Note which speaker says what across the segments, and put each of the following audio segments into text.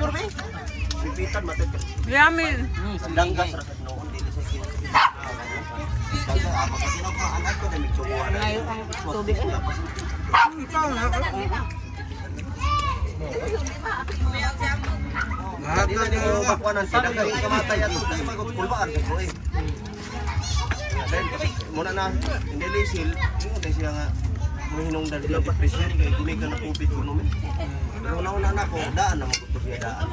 Speaker 1: survey. Sipitan matay.
Speaker 2: Yamin.
Speaker 1: Langgas ra kad noon dili sa sino. Dagga ako sa kinapaan ko dami tsuwa.
Speaker 2: Ngayon ang tubig.
Speaker 3: Ikaw na. Lahat na din mo
Speaker 1: kuanan sila kay kamatay ato kay magpulbaan ko eh. Muna na hindi lisil, hindi siya nga mahinong dali depression kay dili ka na COVID kuno men. Pero una na ko daan na magto siya daan.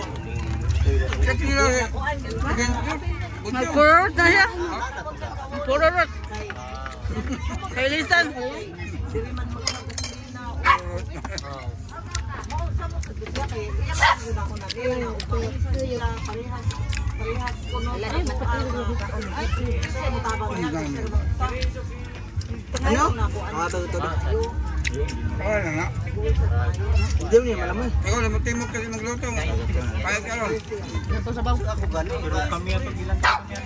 Speaker 2: Magpurot na siya. Magpurot. Kailisan.
Speaker 3: Ano? Makatawag ito. Kaya na nga. Hindi mo niya malamay. Ikaw na matimog kasi magluto. Pahit ka lang.
Speaker 2: Ito sa baw.
Speaker 1: Ako gano'n, pero kami ang pag-ilang kami.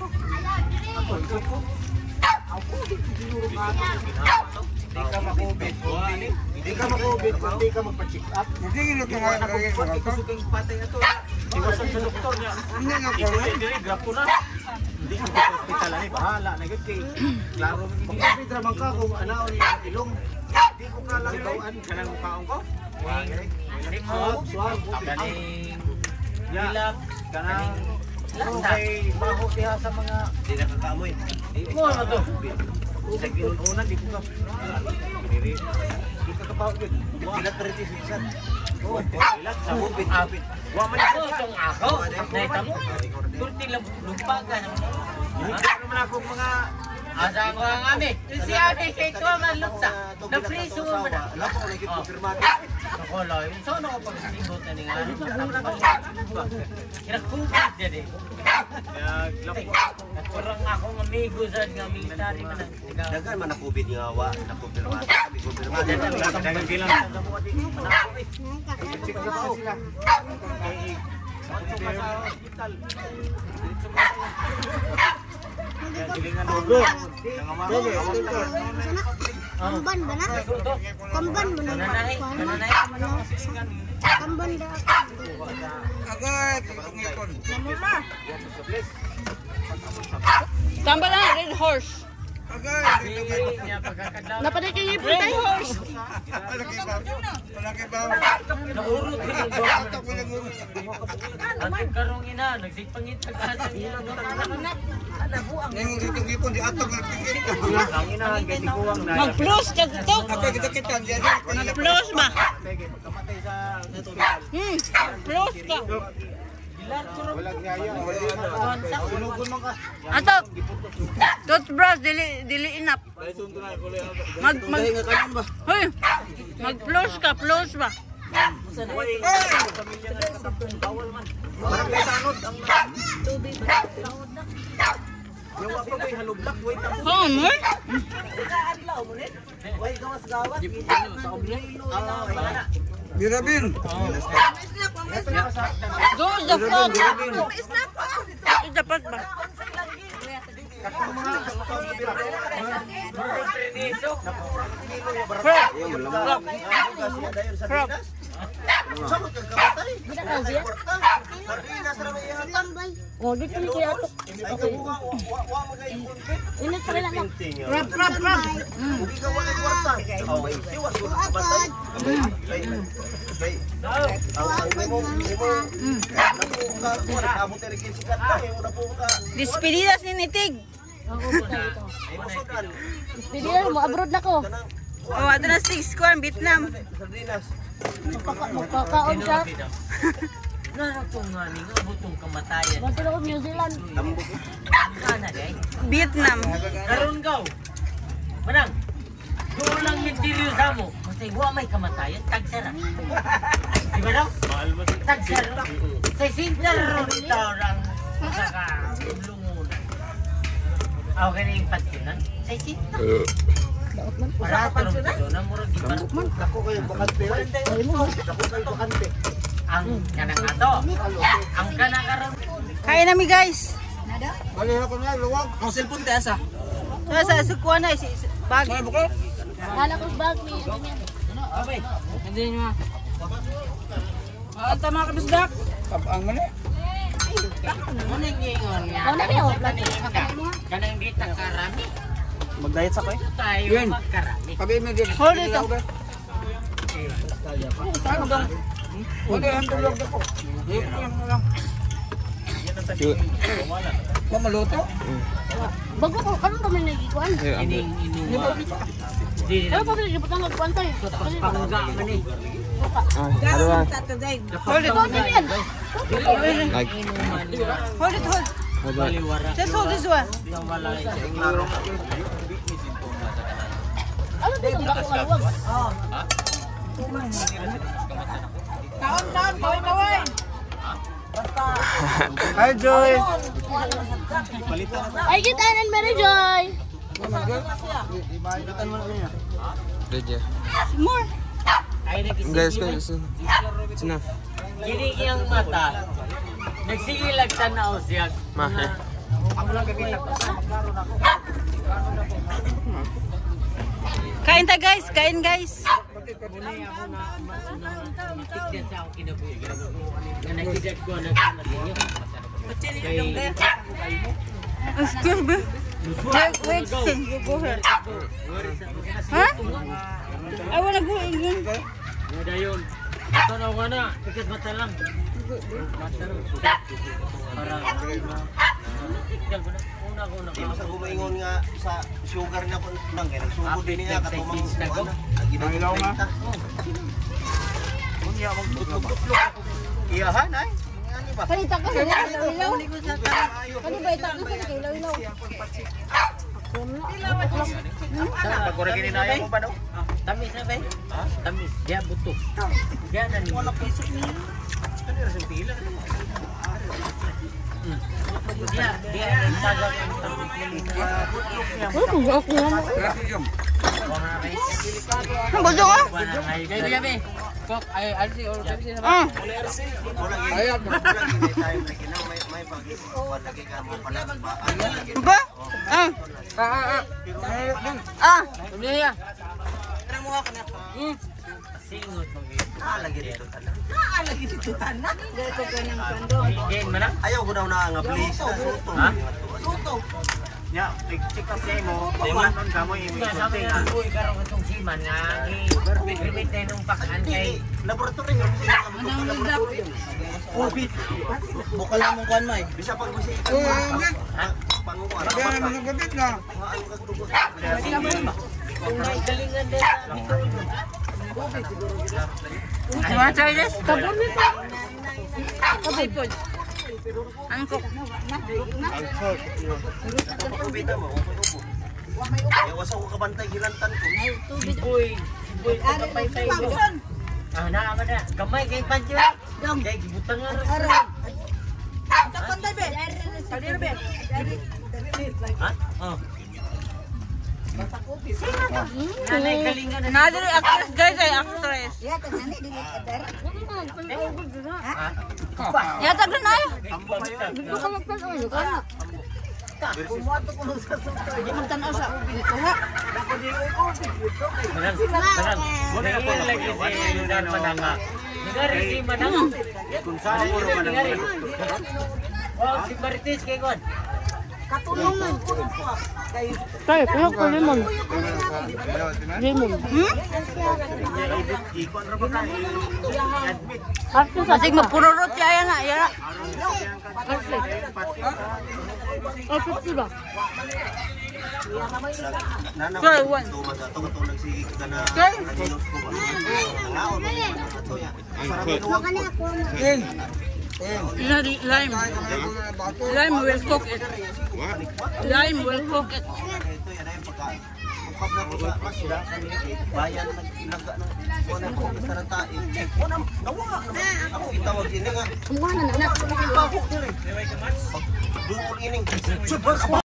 Speaker 1: Hindi ka makubit, hindi ka makubit, hindi ka magpa-check up.
Speaker 3: Hindi nga ito nga.
Speaker 1: Hindi ka suking patay na ito. Siwasan sa doktor niya.
Speaker 3: Hindi nga ko.
Speaker 1: Hindi, grab ko na. Hindi ko sa hospital na bahala na yun kay klaro. Magpapidra man ka kung anaon yung ilong. Hindi ko ka lang gawaan ka ng mukhaong ko. Galing hilap, galing okay, baho diha sa mga hindi nakakaamoy. Mo na to. Sa ginununan di ko ka. Di ka kabaho yun. Pilat pa rin sisan. Oh, pilat sa hubit. Wa man ko tong ako. Naitamo. Turti lang lumpaga naman. Hindi naman ako mga asa ko ang ami. Si ate kay ko man lutsa. Na friso man. Lapo lagi konfirmado. Ako lain. So ano ko pag-sibot na nga. Kinakupit dia de. Ya lapo. Kurang ako amigo sa nga military man. Dagan man nakubit nga wa na konfirmado. Sabi konfirmado. Dagan bilang sa damo di. Manako eh. Check sa tao sila. Sa hospital. Gilingan dugo.
Speaker 4: Kamban ba na? Kamban ba na? Kamban ba?
Speaker 3: Agad. Tungipon.
Speaker 2: Tamba na, red horse.
Speaker 3: Agad.
Speaker 2: Napaday kayo yung red horse.
Speaker 3: Malaki ba?
Speaker 5: Naurot din ang
Speaker 3: Atak
Speaker 5: doon.
Speaker 3: ko lang urot.
Speaker 5: Ang karong ina, nagsipangit sa kasa.
Speaker 3: Ngayon dito ngipon di atak ko tigit.
Speaker 1: Ang inahan kay tiguang na.
Speaker 2: Mag-plus ka to.
Speaker 3: Ako kita diyan.
Speaker 2: Mag-plus ba?
Speaker 1: Pagkamatay sa hospital.
Speaker 2: Plus ka.
Speaker 1: Walang ngaya. Sunugon man ka.
Speaker 2: Ato. Toothbrush, dili enough. Hoy. Mag-plus ka, plus ba?
Speaker 1: Parang kay tanod ang tubig. Yung ako may halublak, wait ako.
Speaker 2: Hoy.
Speaker 1: Wait, gawas gawat.
Speaker 3: Birabin.
Speaker 2: Go the frog. Dapat ba? Frog.
Speaker 1: Sabot kang kamatay. Sardinas ra may ihatag.
Speaker 4: Oh, dito ni Kuya Atok.
Speaker 1: Ay kabuha, wa magayipon.
Speaker 4: Init pa rin ako.
Speaker 2: Frog, frog, frog.
Speaker 1: Hindi ka wala kwarta. Oh, may siwas ko kamatay.
Speaker 2: Despedidas ni Nitig.
Speaker 4: Hindi na, mo-abroad na ko.
Speaker 2: Oh, ato na 6 kuan Vietnam.
Speaker 4: Magkakaon siya.
Speaker 5: Naratong nga ni nga butong kamatayan.
Speaker 4: Nasa ako New Zealand.
Speaker 5: Sana day.
Speaker 2: Vietnam.
Speaker 5: Karon gaw. Manang. Doon lang misteryo sa mo. Kasi wa may kamatayan, tagsara. Di ba daw? Mahal mo. Tagsara. Sa sinter ron orang saka lungunan. Aw kani yung patinan. Sa sinter. Para tarong dito na murag di ba?
Speaker 1: Ako kayo bakante. Ako kayo bakante.
Speaker 5: Ang kanang ato. Ang kanang karon.
Speaker 2: Kain nami guys.
Speaker 3: Bali ako na luwag.
Speaker 5: Ang cellphone tayo sa.
Speaker 2: Sa kuan na bag.
Speaker 4: Hala ko sa bag ni.
Speaker 5: Abay.
Speaker 2: Hindi nyo. Anta mga kabisdak.
Speaker 3: Ang mali.
Speaker 5: Ano yung ingon nga?
Speaker 4: Ano ba yun?
Speaker 5: Kanang di takarami.
Speaker 1: Mag-diet sa ko eh.
Speaker 5: Tayo
Speaker 3: Yun.
Speaker 5: magkarami.
Speaker 3: Sabi mo din.
Speaker 2: Hold ito.
Speaker 3: Ano bang? Wala ang tulog ako. Mamaluto?
Speaker 4: Bago ko, anong kami nagikuan?
Speaker 5: Ining. Di
Speaker 4: Ano pa rin, ipatang nagkuan tayo.
Speaker 5: pangga man eh.
Speaker 2: Hold it.
Speaker 4: Ikaw din yan.
Speaker 5: Inuman nga.
Speaker 2: Hold it, hold.
Speaker 5: Baliwara.
Speaker 2: Just hold this one.
Speaker 5: Yung walay sa
Speaker 4: Ano ba itong kakalawag?
Speaker 3: Hi, Joy!
Speaker 4: Ay, kita nan Mary Joy.
Speaker 2: More.
Speaker 5: Ay
Speaker 6: Guys,
Speaker 5: nagsisigil.
Speaker 6: it's enough.
Speaker 5: Kini iyang mata. Nagsigilag tanaw siya.
Speaker 6: Mahe.
Speaker 2: Kain ta guys, kain guys.
Speaker 5: Tignan sa ako kinabuhi. Na nagsidag ko nagsamat niya.
Speaker 2: Excuse me. Wait, you go here. Huh? I wanna go again.
Speaker 5: Ada yun. Ito na ako na. Tikas mata lang. Mata lang. Para. Tignan ko na. Una ko na.
Speaker 1: Di ba sa gumaingon nga sa sugar na po nang ganun. Sugo din niya katumang ano.
Speaker 3: Nangilaw nga.
Speaker 1: Unya magbutlog-butlog. Iyahan ay. Ano ba?
Speaker 4: Palita ka sa ilaw-ilaw. Ano ba ita ka sa ilaw-ilaw?
Speaker 1: Pagkuragin ni nayo mo ba no?
Speaker 5: Tamis na ba? Ha? Tamis. Diya buto. Diya na ni.
Speaker 1: Wala piso ni. Ano ra sa pila?
Speaker 5: Dia tagak ang tamis niya. Butlog niya.
Speaker 3: Grabe yung.
Speaker 2: Ang bojo ko.
Speaker 5: Gabi. Kok ay alsi or kasi sa
Speaker 2: Ah.
Speaker 3: Ayat.
Speaker 1: May pagi. Lagi ka mo pala ba?
Speaker 2: Ba? Ah. Ah.
Speaker 5: Tumya. Singot mo.
Speaker 1: Lagi dito tanan.
Speaker 5: Gain man ah.
Speaker 1: Ayaw ko daw na nga please.
Speaker 5: Ha?
Speaker 1: Suto. Ya, check up mo. Tingnan ka mo imi.
Speaker 5: Sabi nga, uy, karon itong siman nga, i-permit na nung pakaan kay
Speaker 1: Laboratory mo. Laboratory. Covid. Bukal lang mong kuan may. Bisa pag gusi. Pangukuan.
Speaker 3: Kaya naman ang gabit na.
Speaker 5: kung may galingan din sa
Speaker 2: You wanna try this? Seafood. Angkok.
Speaker 1: Kubita mo. Yawas ako kabantay hilantan ko.
Speaker 5: Siboy sa kapay-tay mo. Naama na, gamay kay Pancho. Kay gibutang nga rin. Ha? Oh. Nanay galingan na.
Speaker 2: Another actress guys, ay actress. Yata na na.
Speaker 5: Manang. Manang lagi si Yudan Mananga. Nagari si Manang.
Speaker 1: Kung saan mo ro
Speaker 5: Nagari. Oh, si Marites kay Gon.
Speaker 2: Tayo, pinok ko lemon. Lemon.
Speaker 1: ikon ra ba ka? Admit.
Speaker 2: Masig mapururot kaya na. Yara.
Speaker 1: Nana
Speaker 2: Try one.
Speaker 1: to nagsigig ka na.
Speaker 2: Try.
Speaker 1: Nagilos ko ba? Nangaon to ya.
Speaker 2: Lime. Lime will cook it. Lime will cook it.
Speaker 1: Ito yan ay pagka ukap na ko sa sila bayan nagnaga ng kuan ko sa rantain. Kuan nawa. Ako gitawag ini nga.
Speaker 4: Kumuha na na.
Speaker 1: Bakit dire? Duol ining.